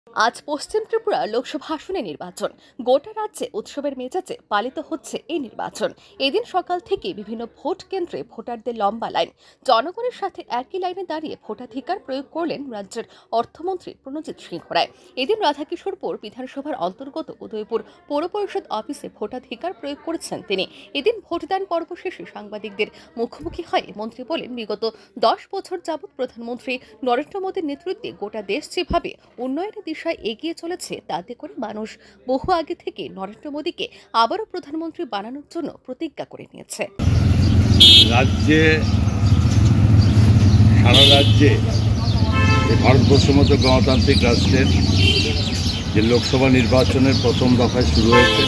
আজ পশ্চিম ত্রিপুরা লোকসভা আসনে নির্বাচন। গোটা রাজ্যে উৎসবের মেজাজে পালিত হচ্ছে এই নির্বাচন। এদিন সকাল থেকে বিভিন্ন ভোট কেন্দ্রে ভোটারদের লম্বা লাইন। জনগণের সাথে একই লাইনে দাঁড়িয়ে ভোটাধিকার প্রয়োগ করলেন রাজ্যের অর্থমন্ত্রী প্রণজিৎ সিংহ রায়। এদিন রাধাকিশোরপুর বিধানসভার অন্তর্গত উদয়পুর পৌর পরিষদ অফিসে ভোটাধিকার প্রয়োগ করেছেন তিনি। এদিন ভোটদান পর্ব শেষে সাংবাদিকদের মুখোমুখি হয়ে মন্ত্রী বলেন, বিগত 10 বছর যাবৎ প্রধানমন্ত্রী নরেন্দ্র মোদীর নেতৃত্বে গোটা দেশ যেভাবে উন্নয়নের দিশায় এগিয়ে চলেছে, তাতে করে মানুষ বহু আগে থেকে নরেন্দ্র মোদীকে আবারও প্রধানমন্ত্রী বানানোর জন্য প্রতিজ্ঞা করে নিয়েছে। রাজ্যে সারা রাজ্যে ভারতবর্ষের মতো গণতান্ত্রিক রাষ্ট্রের যে লোকসভা নির্বাচনের প্রথম দফায় শুরু হয়েছে,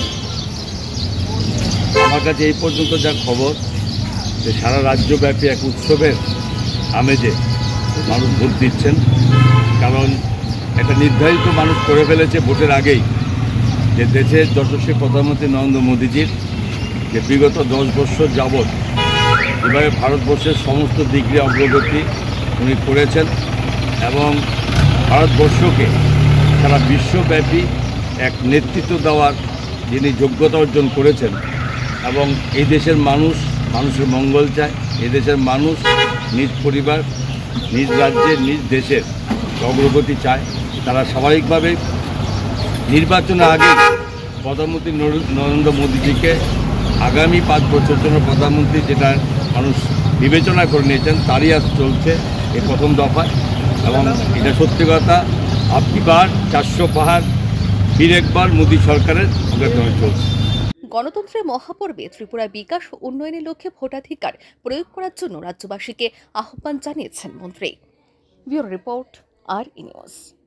আমার কাছে এই পর্যন্ত যা খবর যে সারা রাজ্যব্যাপী এক উৎসবের আমেজে মানুষ ভোট দিচ্ছেন। কারণ একটা নির্ধারিত মানুষ করে ফেলেছে ভোটের আগেই যে দেশের যশস্বী প্রধানমন্ত্রী নরেন্দ্র মোদীজির যে বিগত 10 বছর যাবৎ এভাবে ভারতবর্ষের সমস্ত দিক দিয়ে অগ্রগতি উনি করেছেন এবং ভারতবর্ষকে সারা বিশ্বব্যাপী এক নেতৃত্ব দেওয়ার যিনি যোগ্যতা অর্জন করেছেন এবং এই দেশের মানুষের মঙ্গল চায়। এই দেশের মানুষ নিজ পরিবার, নিজ রাজ্যের, নিজ দেশের অগ্রগতি চায়। তারা স্বাভাবিকভাবে নির্বাচনের আগে প্রধানমন্ত্রী নরেন্দ্র মোদীজিকে আগামী 5 বছর জন্য প্রধানমন্ত্রী যেটা মানুষ বিবেচনা করে নিয়েছেন, তারই আজ চলছে এই প্রথম দফায়। এবং এটা সত্যি কথা, আপনি বার 400 পাহাড় ফির একবার মোদী সরকারের অগ্রগতি চলছে। গণতন্ত্রের মহাপর্বে ত্রিপুরা বিকাশ ও উন্নয়নের লক্ষ্যে ভোটাধিকার প্রয়োগ করার জন্য রাজ্যবাসীকে আহ্বান জানিয়েছেন মন্ত্রী। ব্যুরো রিপোর্ট, আর নিউজ।